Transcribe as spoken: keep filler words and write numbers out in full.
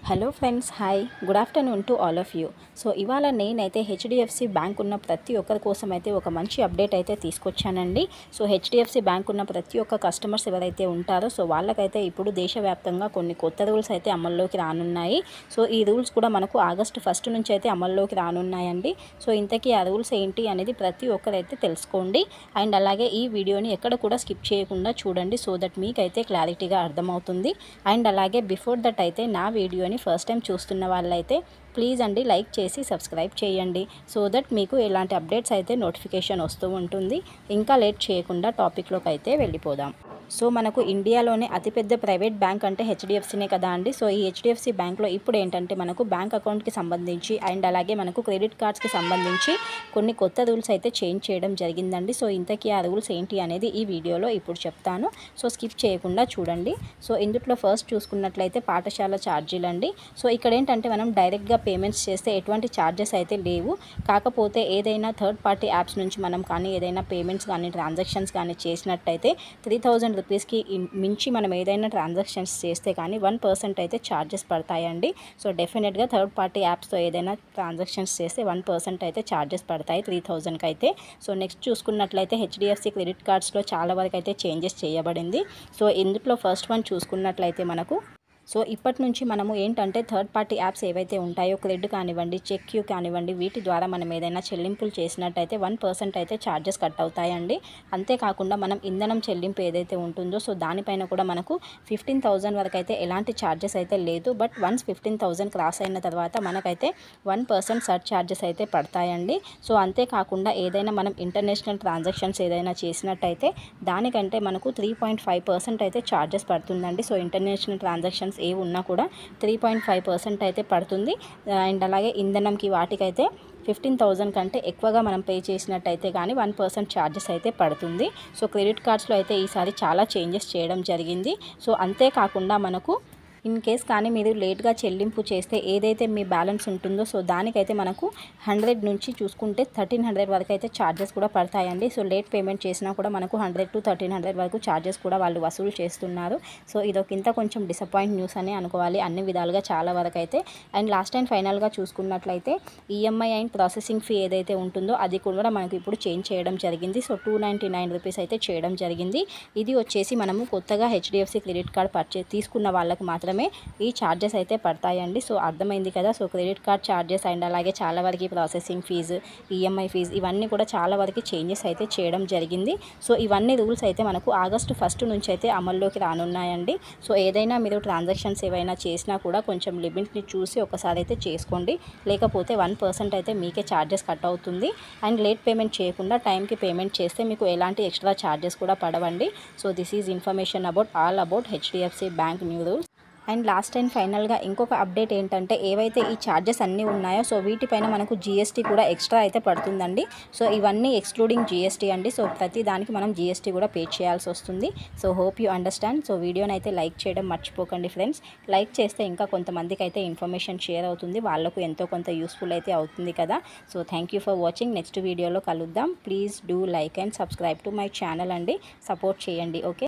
Hello friends, hi, good afternoon to all of you. So ఇవాళ నేనైతే HDFC bank ఉన్న ప్రతి ఒక్కరి కోసం అయితే ఒక మంచి అప్డేట్ అయితే తీసుకొచ్చానండి. సో హెచ్డిఎఫ్సి బ్యాంక్ ఉన్న ప్రతి ఒక్క కస్టమర్స్ ఎవరైతే ఉంటారో సో వాళ్ళకైతే ఇప్పుడు దేశవ్యాప్తంగా కొన్ని కొత్త రూల్స్ అయితే అమల్లోకి రానున్నాయి. సో ఈ రూల్స్ కూడా మనకు ఆగస్టు ఫస్ట్ నుంచి అయితే అమల్లోకి రానున్నాయండి. సో ఇంతకీ ఆ రూల్స్ ఏంటి అనేది ప్రతి ఒక్కరైతే తెలుసుకోండి. అండ్ అలాగే ఈ వీడియోని ఎక్కడ కూడా స్కిప్ చేయకుండా చూడండి, సో దట్ మీకైతే క్లారిటీగా అర్థమవుతుంది. అండ్ అలాగే బిఫోర్ దట్ అయితే నా వీడియోని ఫస్ట్ టైం చూస్తున్న వాళ్ళైతే ప్లీజ్ అండి లైక్ చేసి సబ్స్క్రైబ్ చేయండి, సో దట్ మీకు ఎలాంటి అప్డేట్స్ అయితే నోటిఫికేషన్ వస్తూ ఉంటుంది. ఇంకా లేట్ చేయకుండా టాపిక్లోకి అయితే వెళ్ళిపోదాం. సో మనకు ఇండియాలోనే అతిపెద్ద ప్రైవేట్ బ్యాంక్ అంటే హెచ్డిఎఫ్సినే కదా అండి. సో ఈ హెచ్డిఎఫ్సి బ్యాంక్లో ఇప్పుడు ఏంటంటే మనకు బ్యాంక్ అకౌంట్కి సంబంధించి అండ్ అలాగే మనకు క్రెడిట్ కార్డ్స్కి సంబంధించి కొన్ని కొత్త రూల్స్ అయితే చేంజ్ చేయడం జరిగిందండి. సో ఇంతకీ ఆ రూల్స్ ఏంటి అనేది ఈ వీడియోలో ఇప్పుడు చెప్తాను. సో స్కిప్ చేయకుండా చూడండి. సో ఇందులో ఫస్ట్ చూసుకున్నట్లయితే పాఠశాల ఛార్జీలు అండి. సో ఇక్కడ ఏంటంటే మనం డైరెక్ట్గా పేమెంట్స్ చేస్తే ఎటువంటి ఛార్జెస్ అయితే లేవు. కాకపోతే ఏదైనా థర్డ్ పార్టీ యాప్స్ నుంచి మనం కానీ ఏదైనా పేమెంట్స్ కానీ ట్రాన్సాక్షన్స్ కానీ చేసినట్టయితే త్రీ థౌజండ్ రూపీస్కి మించి మనం ఏదైనా ట్రాన్సాక్షన్స్ చేస్తే కానీ వన్ పర్సెంట్ అయితే ఛార్జెస్ పడతాయండి. సో డెఫినెట్గా థర్డ్ పార్టీ యాప్స్తో ఏదైనా ట్రాన్సాక్షన్స్ చేస్తే వన్ పర్సెంట్ అయితే ఛార్జెస్ పడతాయి త్రీ థౌజండ్కి అయితే. సో నెక్స్ట్ చూసుకున్నట్లయితే హెచ్డిఎఫ్సి క్రెడిట్ కార్డ్స్లో చాలా వరకు అయితే చేంజెస్ చేయబడింది. సో ఇందులో ఫస్ట్ వన్ చూసుకున్నట్లయితే మనకు సో ఇప్పటి నుంచి మనము ఏంటంటే థర్డ్ పార్టీ యాప్స్ ఏవైతే ఉంటాయో క్రెడిట్ కానివ్వండి, చెక్ క్యూ కానివ్వండి, వీటి ద్వారా మనం ఏదైనా చెల్లింపులు చేసినట్టయితే వన్ పర్సెంట్ అయితే ఛార్జెస్ కట్ అవుతాయండి. అంతేకాకుండా మనం ఇంధనం చెల్లింపు ఏదైతే ఉంటుందో సో దానిపైన కూడా మనకు ఫిఫ్టీన్ థౌజండ్ వరకు అయితే ఎలాంటి ఛార్జెస్ అయితే లేదు. But once fifteen thousand cross అయిన తర్వాత మనకైతే వన్ పర్సెంట్ సర్ ఛార్జెస్ అయితే పడతాయండి. సో అంతేకాకుండా ఏదైనా మనం ఇంటర్నేషనల్ ట్రాన్సాక్షన్స్ ఏదైనా చేసినట్టయితే దానికంటే మనకు త్రీ పాయింట్ ఫైవ్ పర్సెంట్ అయితే ఛార్జెస్ పడుతుందండి. సో ఇంటర్నేషనల్ ట్రాన్సాక్షన్స్ ఏ ఉన్నా కూడా త్రీ పాయింట్ ఫైవ్ పర్సెంట్ అయితే పడుతుంది. అండ్ అలాగే ఇంధనంకి వాటికైతే ఫిఫ్టీన్ థౌజండ్ కంటే ఎక్కువగా మనం పే చేసినట్టయితే కానీ వన్ పర్సెంట్ ఛార్జెస్ అయితే పడుతుంది. సో క్రెడిట్ కార్డ్స్లో అయితే ఈసారి చాలా చేంజెస్ చేయడం జరిగింది. సో అంతేకాకుండా మనకు ఇన్ కేస్ కానీ మీరు లేట్గా చెల్లింపు చేస్తే ఏదైతే మీ బ్యాలెన్స్ ఉంటుందో సో దానికైతే మనకు హండ్రెడ్ నుంచి చూసుకుంటే థర్టీన్ హండ్రెడ్ వరకు అయితే ఛార్జెస్ కూడా పడతాయండి. సో లేట్ పేమెంట్ చేసినా కూడా మనకు హండ్రెడ్ టు థర్టీన్ హండ్రెడ్ వరకు ఛార్జెస్ కూడా వాళ్ళు వసూలు చేస్తున్నారు. సో ఇదొక ఇంత కొంచెం డిసప్పాయింట్ న్యూస్ అని అనుకోవాలి అన్ని విధాలుగా చాలా వరకు అయితే. అండ్ లాస్ట్ అండ్ ఫైనల్గా చూసుకున్నట్లయితే ఈఎంఐ అండ్ ప్రాసెసింగ్ ఫీ ఏదైతే ఉంటుందో అది కూడా మనకు ఇప్పుడు చేంజ్ చేయడం జరిగింది. So two ninety nine rupees అయితే చేయడం జరిగింది. ఇది వచ్చేసి మనము కొత్తగా హెచ్డిఎఫ్సి క్రెడిట్ కార్డ్ పర్చేస్ తీసుకున్న వాళ్ళకి మాత్రం ఈ ఛార్జెస్ అయితే పడతాయండి. సో అర్థమైంది కదా. So credit card charges and అలాగే చాలా వరకు ప్రాసెసింగ్ ఫీజు, ఈఎంఐ ఫీజు ఇవన్నీ కూడా చాలా వరకు చేంజెస్ అయితే చేయడం జరిగింది. సో ఇవన్నీ రూల్స్ అయితే మనకు ఆగస్టు ఫస్ట్ నుంచి అయితే అమల్లోకి రానున్నాయండి. సో ఏదైనా మీరు ట్రాన్సాక్షన్స్ ఏవైనా చేసినా కూడా కొంచెం లిమిట్ని చూసి ఒకసారి అయితే చేసుకోండి, లేకపోతే వన్ పర్సెంట్ అయితే మీకే ఛార్జెస్ కట్ అవుతుంది. అండ్ లేట్ పేమెంట్ చేయకుండా టైంకి పేమెంట్ చేస్తే మీకు ఎలాంటి ఎక్స్ట్రా ఛార్జెస్ కూడా పడవండి. So this is information about all about HDFC bank new rules. And last and ఫైనల్గా ఇంకొక అప్డేట్ ఏంటంటే ఏవైతే ఈ ఛార్జెస్ అన్నీ ఉన్నాయో సో వీటిపైన మనకు జిఎస్టీ కూడా ఎక్స్ట్రా అయితే పడుతుందండి. సో ఇవన్నీ ఎక్స్క్లూడింగ్ జిఎస్టీ అండి. సో ప్రతి దానికి మనం జిఎస్టీ కూడా పే చేయాల్సి వస్తుంది. So hope you understand. So వీడియోని అయితే లైక్ చేయడం మర్చిపోకండి ఫ్రెండ్స్. లైక్ చేస్తే ఇంకా కొంతమందికి అయితే ఇన్ఫర్మేషన్ షేర్ అవుతుంది, వాళ్ళకు ఎంతో కొంత యూస్ఫుల్ అయితే అవుతుంది కదా. So thank you for watching. Next వీడియోలో కలుద్దాం. Please do like and subscribe to my channel అండి. సపోర్ట్ చేయండి. ఓకే.